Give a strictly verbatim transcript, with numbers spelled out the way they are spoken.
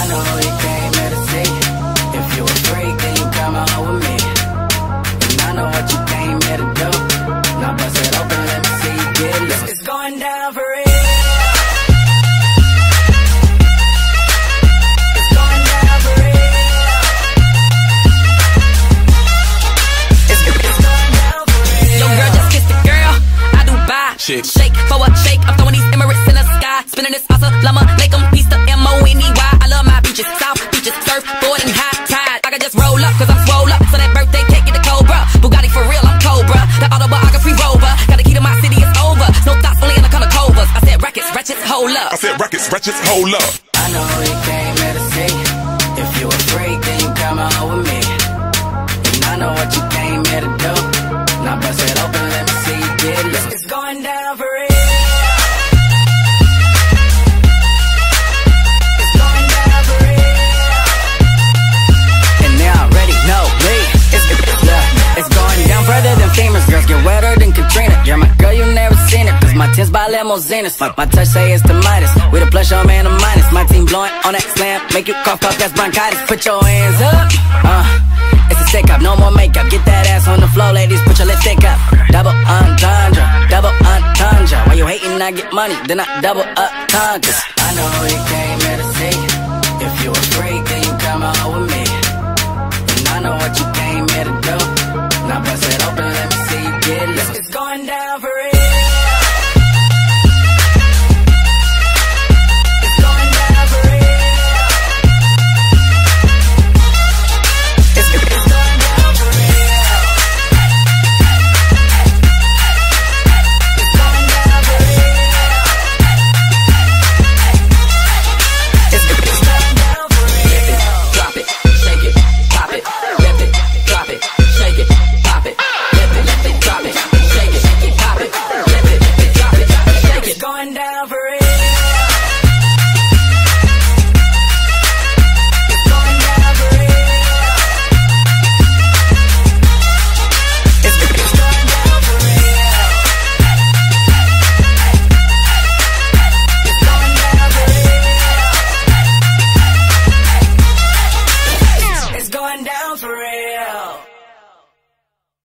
know you came here to see. If you a freak, then you come out with me. And I know what you came here to do. Now bust it open, let me see you get loose. It's going down for real. It's going down for real. It's, it's going down for real. Yo, girl, just kiss the girl. I do buy. Shake, shake for a shake. I'm throwing these Emirates in the sky. Spinning this awesome llama, make them piece the M O N E Y. I love my beaches, south beaches, surfboard and high tide. I can just roll up, cause I'm swole up. So that birthday cake get the Cobra. Bugatti for real, I'm Cobra. The autobiography rover. Got the key to my city, it's over. No thoughts, only in the color covers. I said rackets, wretches, hold up. I said rackets, wretches, hold up. I know you came here to see. If you a freak, then you come out with me. And I know what you came here to do. Now bust it open, let me see you get loose. It's going down for real. Further than famous girls get wetter than Katrina. You're my girl, you never seen it. Cause my tins by limousines. Fuck my touch, say it's the Midas. We the plus, your man, the minus. My team blowing on that slam. Make you cough, cough, that's bronchitis. Put your hands up. Uh, it's a stick up, no more makeup. Get that ass on the floor, ladies, put your lipstick up. Double entendre, double entendre. While you hating, I get money, then I double up tongues. I know you can't.